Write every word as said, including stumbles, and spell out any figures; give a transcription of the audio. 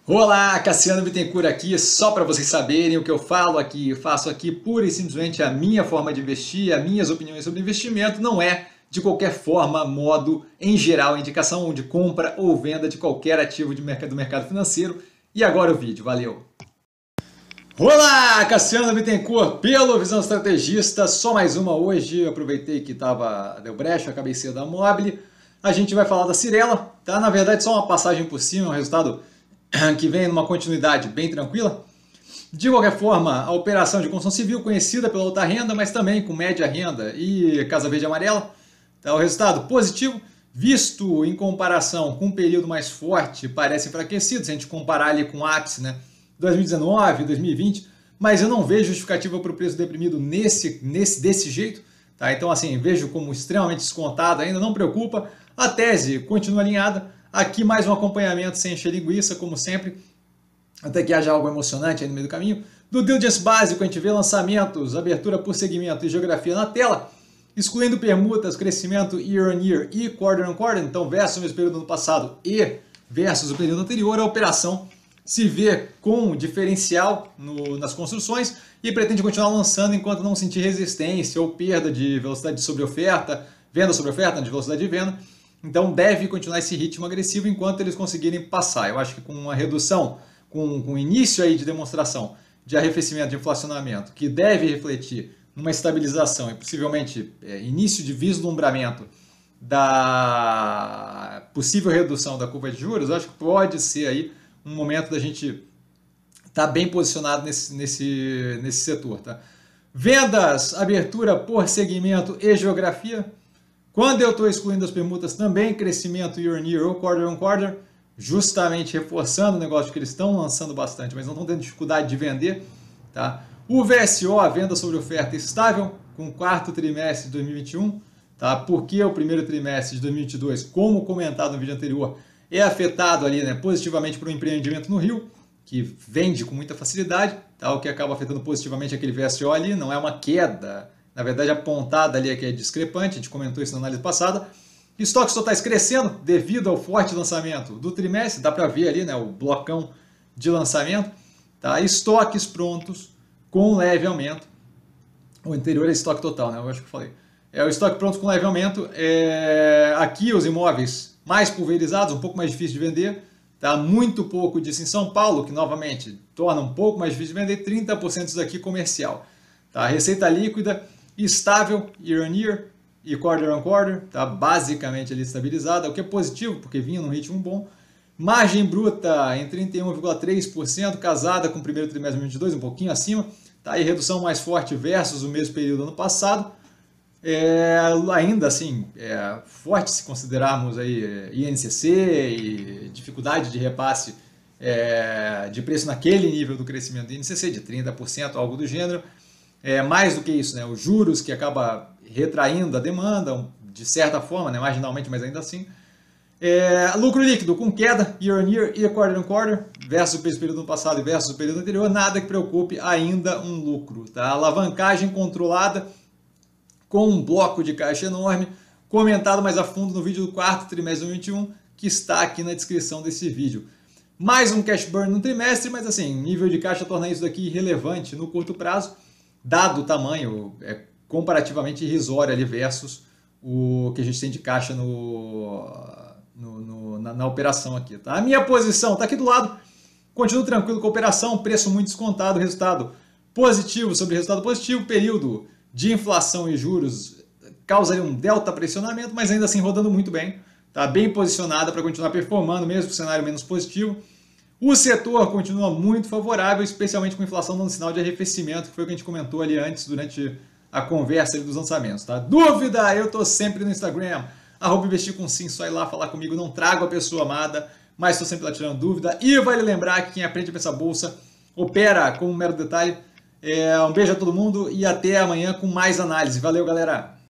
Olá, Cassiano Bittencourt aqui, só para vocês saberem o que eu falo aqui, faço aqui pura e simplesmente a minha forma de investir, as minhas opiniões sobre investimento, não é de qualquer forma, modo, em geral, indicação de compra ou venda de qualquer ativo de mercado, do mercado financeiro. E agora o vídeo, valeu! Olá, Cassiano Bittencourt, pelo Visão Estrategista, só mais uma hoje, aproveitei que tava, deu brecha, acabei cedo da Mobile. A gente vai falar da Cyrela, tá? Na verdade só uma passagem por cima, um resultado que vem numa continuidade bem tranquila. De qualquer forma, a operação de construção civil, conhecida pela alta renda, mas também com média renda e Casa Verde e Amarela, tá, o resultado positivo, visto em comparação com um período mais forte, parece enfraquecido, se a gente comparar ali com o ápice, né, dois mil e dezenove, dois mil e vinte, mas eu não vejo justificativa para o preço deprimido nesse, nesse, desse jeito, tá? Então assim, vejo como extremamente descontado ainda, não preocupa, a tese continua alinhada. Aqui mais um acompanhamento sem encher linguiça, como sempre, até que haja algo emocionante aí no meio do caminho. Do diligence básico, a gente vê lançamentos, abertura por segmento e geografia na tela, excluindo permutas, crescimento year on year e quarter on quarter, então versus o mesmo período do ano passado e versus o período anterior, a operação se vê com diferencial no, nas construções e pretende continuar lançando enquanto não sentir resistência ou perda de velocidade sobre oferta, venda sobre oferta, de velocidade de venda. Então deve continuar esse ritmo agressivo enquanto eles conseguirem passar. Eu acho que com uma redução, com, com início aí de demonstração de arrefecimento, de inflacionamento, que deve refletir numa estabilização e possivelmente é, início de vislumbramento da possível redução da curva de juros, eu acho que pode ser aí um momento da gente estar tá bem posicionado nesse, nesse, nesse setor. Tá? Vendas, abertura por segmento e geografia. Quando eu estou excluindo as permutas também, crescimento year on year ou quarter on quarter, justamente reforçando o negócio que eles estão lançando bastante, mas não estão tendo dificuldade de vender. Tá? O V S O, a venda sobre oferta estável, com o quarto trimestre de dois mil e vinte e um, tá? Porque o primeiro trimestre de dois mil e vinte e dois, como comentado no vídeo anterior, é afetado ali, né, positivamente por um empreendimento no Rio, que vende com muita facilidade, tá? O que acaba afetando positivamente aquele V S O ali, não é uma queda. Na verdade, a pontada ali é que é discrepante, a gente comentou isso na análise passada. Estoques totais crescendo devido ao forte lançamento do trimestre, dá para ver ali, né, o blocão de lançamento. Tá? Estoques prontos com leve aumento. O anterior é estoque total, né? Eu acho que eu falei. É o estoque pronto com leve aumento. É... Aqui os imóveis mais pulverizados, um pouco mais difícil de vender. Tá? Muito pouco disso em São Paulo, que novamente torna um pouco mais difícil de vender. trinta por cento disso aqui comercial. Tá? Receita líquida estável year on year e quarter on quarter, tá? Basicamente ali estabilizada, o que é positivo, porque vinha num ritmo bom. Margem bruta em trinta e um vírgula três por cento, casada com o primeiro trimestre de dois mil e vinte e dois, um pouquinho acima. Tá? E redução mais forte versus o mesmo período do ano passado. É, ainda assim, é forte se considerarmos aí I N C C e dificuldade de repasse é, de preço naquele nível do crescimento do I N C C, de trinta por cento, algo do gênero. É, mais do que isso, né, os juros que acaba retraindo a demanda, de certa forma, né, marginalmente, mas ainda assim. É, lucro líquido com queda, year on year e quarter on quarter, versus o período do ano passado e versus o período anterior, nada que preocupe, ainda um lucro. Tá? Alavancagem controlada, com um bloco de caixa enorme, comentado mais a fundo no vídeo do quarto trimestre de dois mil e vinte e um, que está aqui na descrição desse vídeo. Mais um cash burn no trimestre, mas assim, nível de caixa torna isso daqui irrelevante no curto prazo, dado o tamanho é comparativamente irrisório ali versus o que a gente tem de caixa no, no, no, na, na operação aqui. Tá? A minha posição está aqui do lado, continuo tranquilo com a operação, preço muito descontado, resultado positivo sobre resultado positivo, período de inflação e juros causa um delta pressionamento, mas ainda assim rodando muito bem, tá bem posicionada para continuar performando, mesmo com o cenário menos positivo. O setor continua muito favorável, especialmente com a inflação dando sinal de arrefecimento, que foi o que a gente comentou ali antes, durante a conversa ali dos lançamentos. Tá? Dúvida? Eu estou sempre no Instagram, arroba investir com sim, só ir lá falar comigo, não trago a pessoa amada, mas estou sempre lá tirando dúvida. E vale lembrar que quem aprende a pensar bolsa opera como um mero detalhe. É, um beijo a todo mundo e até amanhã com mais análise. Valeu, galera!